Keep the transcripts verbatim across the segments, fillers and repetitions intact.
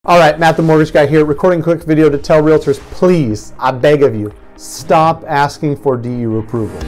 All right, Matt the Mortgage Guy here, recording a quick video to tell realtors, please, I beg of you, stop asking for D U approval.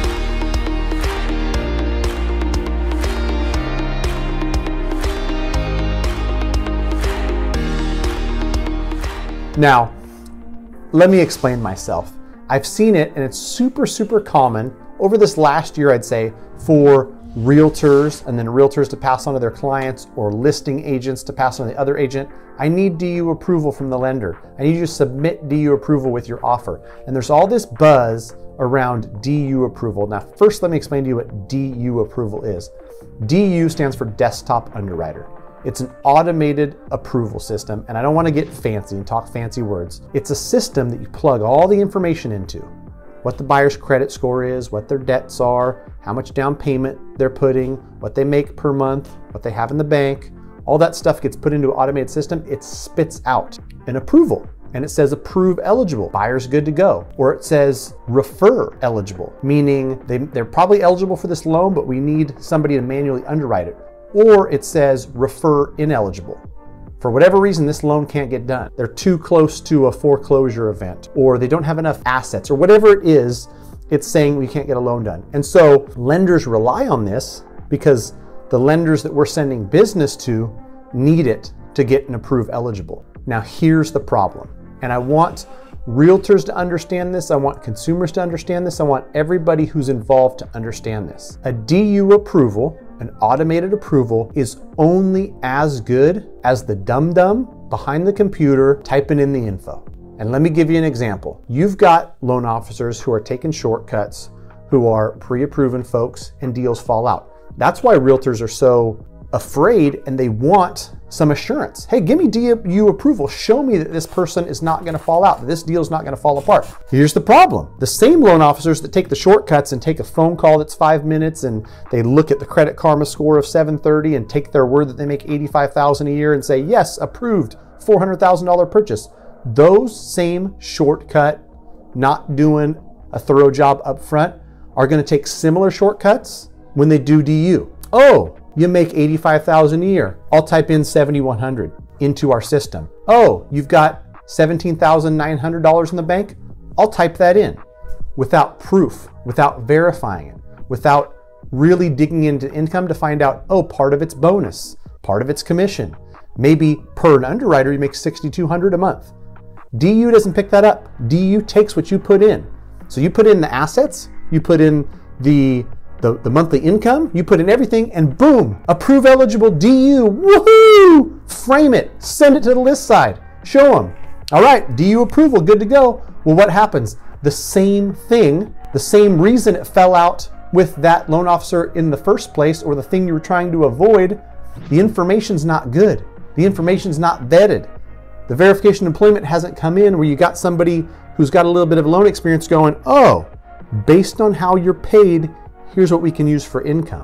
Now, let me explain myself. I've seen it, and it's super, super common over this last year, I'd say, for realtors and then realtors to pass on to their clients or listing agents to pass on to the other agent. I need D U approval from the lender. I need you to submit D U approval with your offer. And there's all this buzz around D U approval. Now, first, let me explain to you what D U approval is. D U stands for Desktop Underwriter. It's an automated approval system, and I don't want to get fancy and talk fancy words. It's a system that you plug all the information into. What the buyer's credit score is, what their debts are, how much down payment they're putting, what they make per month, what they have in the bank. All that stuff gets put into an automated system. It spits out an approval, and it says approve eligible, buyer's good to go. Or it says refer eligible, meaning they, they're probably eligible for this loan, but we need somebody to manually underwrite it. Or it says refer ineligible. For whatever reason, this loan can't get done. They're too close to a foreclosure event, or they don't have enough assets, or whatever it is, it's saying we can't get a loan done. And so lenders rely on this because the lenders that we're sending business to need it to get an approve eligible. Now here's the problem, and I want realtors to understand this, I want consumers to understand this, I want everybody who's involved to understand this. A D U approval, an automated approval, is only as good as the dum-dum behind the computer typing in the info. And let me give you an example. You've got loan officers who are taking shortcuts, who are pre-approving folks, and deals fall out. That's why realtors are so afraid, and they want some assurance. Hey, give me D U approval. Show me that this person is not going to fall out, that this deal is not going to fall apart. Here's the problem. The same loan officers that take the shortcuts and take a phone call that's five minutes and they look at the Credit Karma score of seven thirty and take their word that they make eighty-five thousand dollars a year and say, yes, approved, four hundred thousand dollar purchase. Those same shortcut, not doing a thorough job up front, are going to take similar shortcuts when they do D U. Oh, you make eighty-five thousand dollars a year. I'll type in seventy-one hundred into our system. Oh, you've got seventeen thousand nine hundred dollars in the bank. I'll type that in without proof, without verifying it, without really digging into income to find out, oh, part of it's bonus, part of it's commission. Maybe per an underwriter, you make sixty-two hundred dollars a month. D U doesn't pick that up. D U takes what you put in. So you put in the assets, you put in the The, the monthly income, you put in everything, and boom, approve eligible D U, woohoo! Frame it, send it to the list side, show them. All right, D U approval, good to go. Well, what happens? The same thing, the same reason it fell out with that loan officer in the first place, or the thing you were trying to avoid, the information's not good. The information's not vetted. The verification of employment hasn't come in where you got somebody who's got a little bit of loan experience going, oh, based on how you're paid, here's what we can use for income.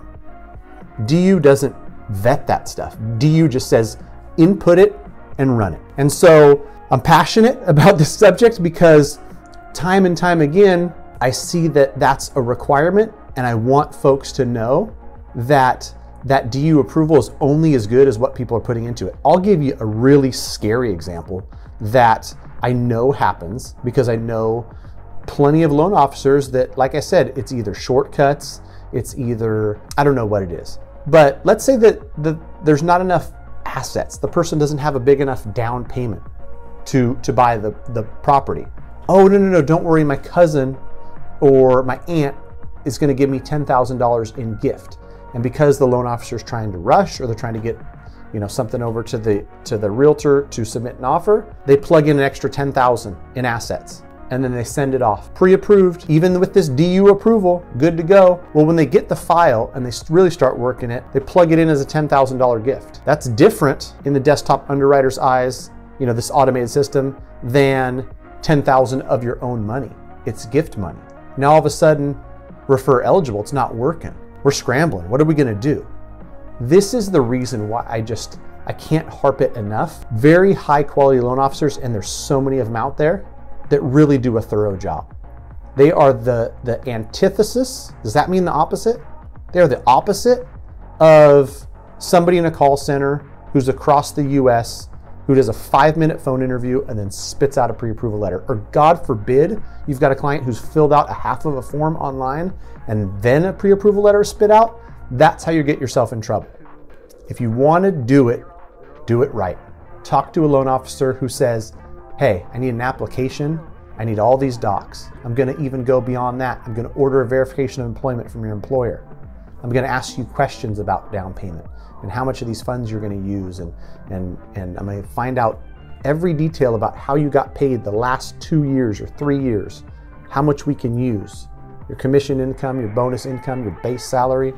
D U doesn't vet that stuff. D U just says, input it and run it. And so I'm passionate about this subject because time and time again, I see that that's a requirement, and I want folks to know that that D U approval is only as good as what people are putting into it. I'll give you a really scary example that I know happens because I know plenty of loan officers that, like I said, it's either shortcuts, it's either, I don't know what it is. But let's say that the, there's not enough assets. The person doesn't have a big enough down payment to, to buy the, the property. Oh, no, no, no, don't worry. My cousin or my aunt is going to give me ten thousand dollars in gift. And because the loan officer is trying to rush, or they're trying to get you know, something over to the, to the realtor to submit an offer, they plug in an extra ten thousand dollars in assets. And then they send it off. Pre-approved, even with this D U approval, good to go. Well, when they get the file and they really start working it, they plug it in as a ten thousand dollar gift. That's different in the desktop underwriter's eyes, you know, this automated system, than ten thousand of your own money. It's gift money. Now all of a sudden, refer eligible, it's not working. We're scrambling, what are we gonna do? This is the reason why I just, I can't harp it enough. Very high quality loan officers, and there's so many of them out there, that really do a thorough job. They are the, the antithesis. Does that mean the opposite? They are the opposite of somebody in a call center who's across the U S who does a five minute phone interview and then spits out a pre-approval letter. Or God forbid, you've got a client who's filled out a half of a form online and then a pre-approval letter is spit out. That's how you get yourself in trouble. If you want to do it, do it right. Talk to a loan officer who says, hey, I need an application. I need all these docs. I'm going to even go beyond that. I'm going to order a verification of employment from your employer. I'm going to ask you questions about down payment and how much of these funds you're going to use. And, and, and I'm going to find out every detail about how you got paid the last two years or three years, how much we can use, your commission income, your bonus income, your base salary.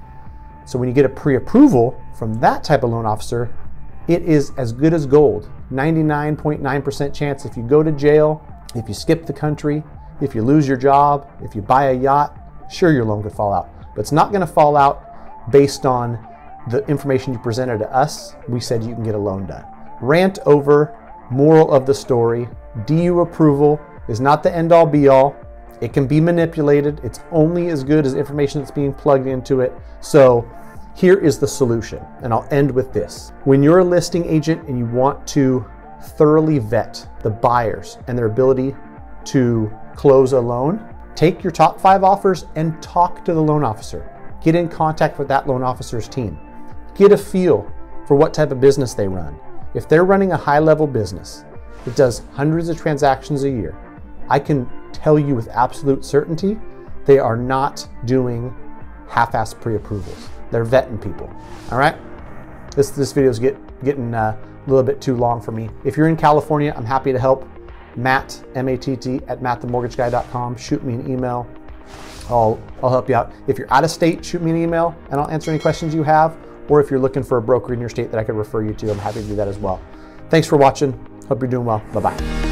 So when you get a pre-approval from that type of loan officer, it is as good as gold. ninety-nine point nine percent chance if you go to jail, if you skip the country, if you lose your job, if you buy a yacht, sure, your loan could fall out. But it's not going to fall out based on the information you presented to us. We said you can get a loan done. Rant over. Moral of the story, D U approval is not the end all be all. It can be manipulated. It's only as good as information that's being plugged into it. So here is the solution, and I'll end with this. When you're a listing agent and you want to thoroughly vet the buyers and their ability to close a loan, take your top five offers and talk to the loan officer. Get in contact with that loan officer's team. Get a feel for what type of business they run. If they're running a high-level business that does hundreds of transactions a year, I can tell you with absolute certainty they are not doing half-assed pre-approvals. They're vetting people. All right? This this video is get, getting uh, a little bit too long for me. If you're in California, I'm happy to help. Matt, M A T T, at matt the mortgage guy dot com. Shoot me an email. I'll, I'll help you out. If you're out of state, shoot me an email and I'll answer any questions you have. Or if you're looking for a broker in your state that I could refer you to, I'm happy to do that as well. Thanks for watching. Hope you're doing well. Bye-bye.